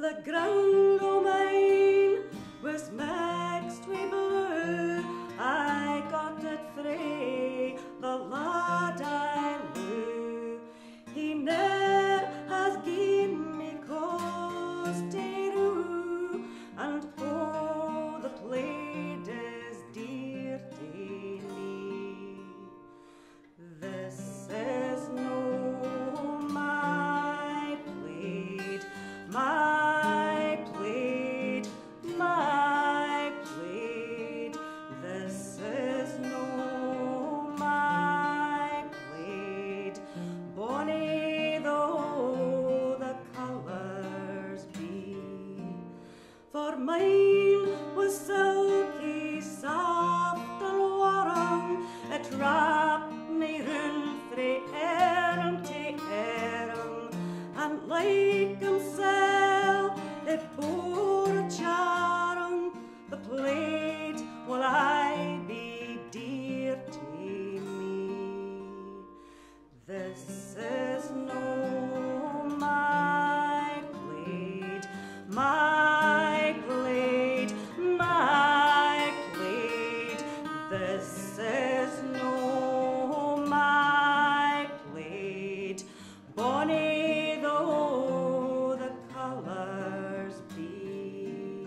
The ground o' mine was mixed with blue. I got it frae the lad I knew. He ne'er has gi'en me cause to rue, and oh, the plaid is dear to me. This is no my plaid, my plaid, my plaid. This is no my plaid, bonny though the colours be. For mine was silky, soft and warm, it wrapped me round frae arm to arm, and like himself it bore a charm. The plaid will I be dear to me. This is no my plaid, my plaid, my plaid. This is no my plaid, bonny though the colours be.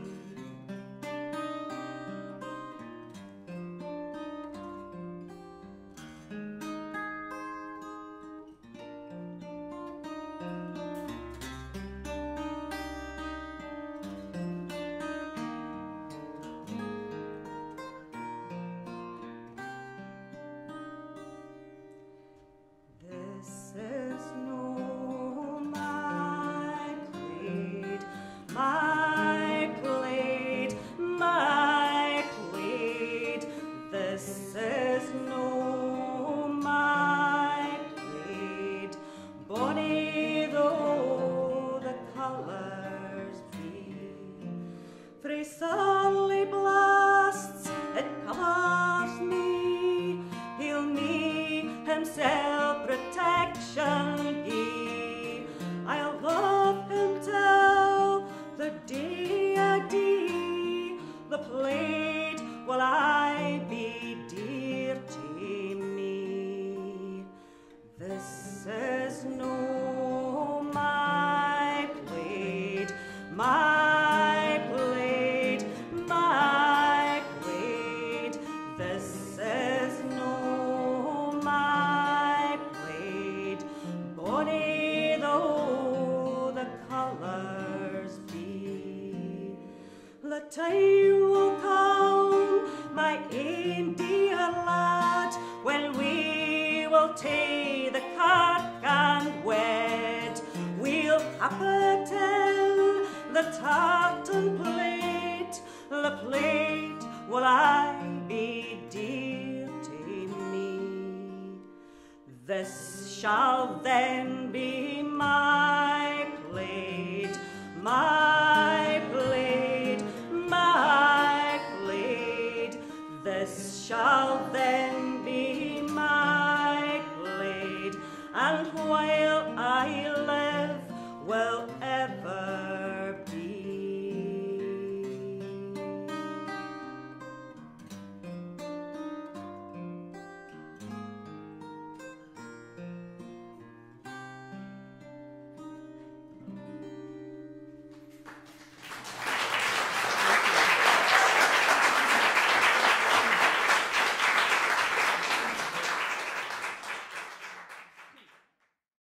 This is no my plaid, my plaid, my plaid. This is no my plaid, bonny though the colours be. Frae surly blasts it covers me, he'll me himself protection gie. I'll love him till the day I die. The plaid will I be dear to me. This is no my plaid, my plaid, my plaid. This is no my plaid, bonny though the colours be. The time will come, my ain dear lad, when we will take the kirk and wed. We'll hap till the tartan plate. The plate will I be dear to me. This shall then be